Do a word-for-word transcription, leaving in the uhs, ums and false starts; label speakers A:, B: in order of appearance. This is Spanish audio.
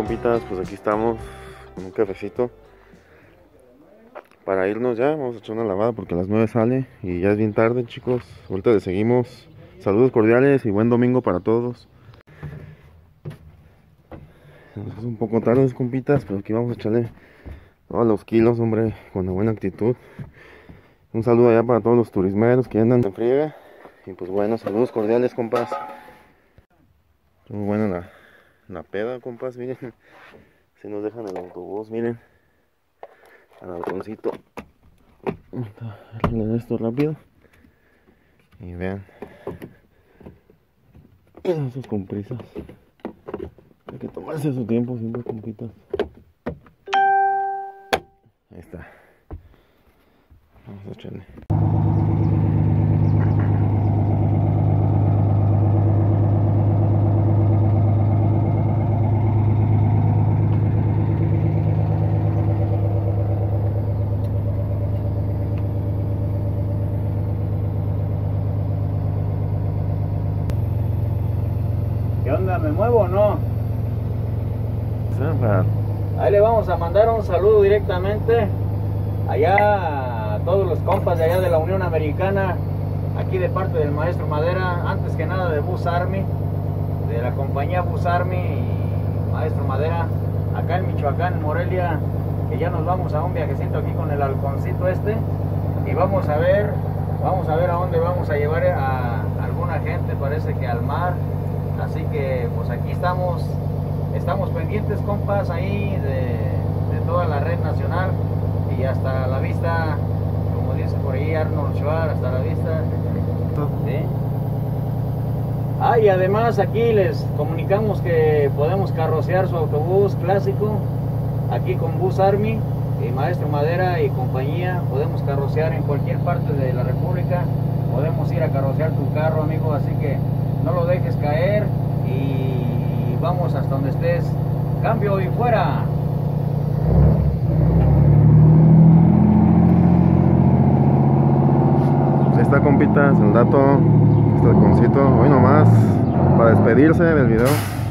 A: compitas, pues aquí estamos con un cafecito para irnos ya. Vamos a echar una lavada porque a las nueve sale y ya es bien tarde, chicos. Ahorita le seguimos. Saludos cordiales y buen domingo para todos. Es un poco tarde, compitas, pero aquí vamos a echarle todos los kilos, hombre, con la buena actitud. Un saludo allá para todos los turismeros que andan en friega. Y pues bueno, saludos cordiales, compas. Muy buena la, la peda, compas, miren. Si nos dejan el autobús, miren. Al halconcito. Arreglen esto rápido. Y vean. Esos con prisas. Hay que tomarse su tiempo siempre, compitas. Ahí está. Vamos a echarle.
B: ¿Qué onda? ¿Me muevo o no? Ahí le vamos a mandar un saludo directamente allá a todos los compas de allá de la Unión Americana, aquí de parte del maestro Madera, antes que nada de Bus Army, de la compañía Bus Army y maestro Madera, acá en Michoacán, en Morelia, que ya nos vamos a un viajecito aquí con el halconcito este y vamos a ver, vamos a ver a dónde vamos a llevar a alguna gente, parece que al mar. Así que pues aquí estamos, estamos pendientes, compas, ahí de, de toda la red nacional y hasta la vista, como dice por ahí Arnold Schwarzenegger, hasta la vista. ¿Sí? Ah, y además aquí les comunicamos que podemos carrocear su autobús clásico, aquí con Bus Army y Maestro Madera y compañía, podemos carrocear en cualquier parte de la República, podemos ir a carrocear tu carro, amigo, así que no lo dejes caer y vamos hasta donde estés. Cambio y fuera.
A: Ahí está, compitas, el dato. Este halconcito, hoy nomás para despedirse del video.